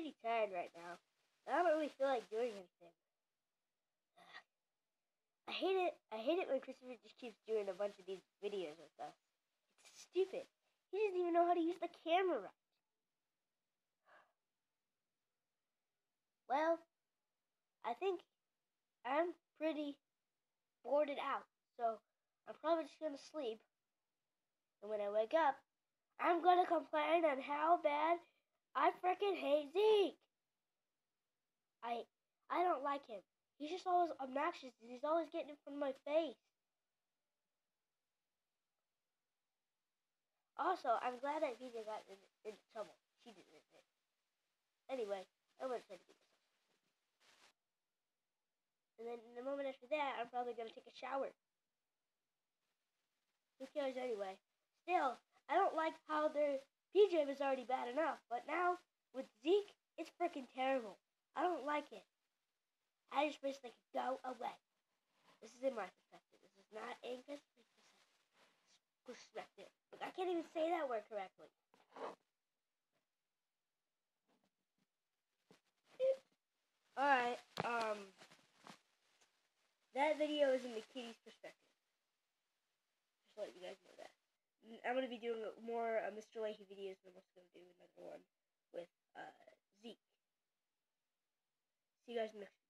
pretty tired right now. I don't really feel like doing anything. I hate it. I hate it when Christopher just keeps doing a bunch of these videos with us. It's stupid. He doesn't even know how to use the camera right. Well, I think I'm pretty bored out, so I'm probably just gonna sleep. And when I wake up, I'm gonna complain on how bad I freaking hate Zeke. I don't like him. He's just always obnoxious. He's always getting in front of my face. Also, I'm glad that PJ got into trouble. She didn't. Anyway, I'm gonna try to get myself. And then in the moment after that, I'm probably gonna take a shower. Who cares anyway? Still, I don't like how their PJ was already bad enough, but now with Zeke, it's freaking terrible. I don't like it. I just wish they could go away. This is in my perspective. This is not Anchor's perspective. Look, I can't even say that word correctly. Alright, that video is in the kitty's perspective. Just to let you guys know that. I'm going to be doing more Mr. Leahy videos, and I'm also going to do another one with Zeke. See you guys next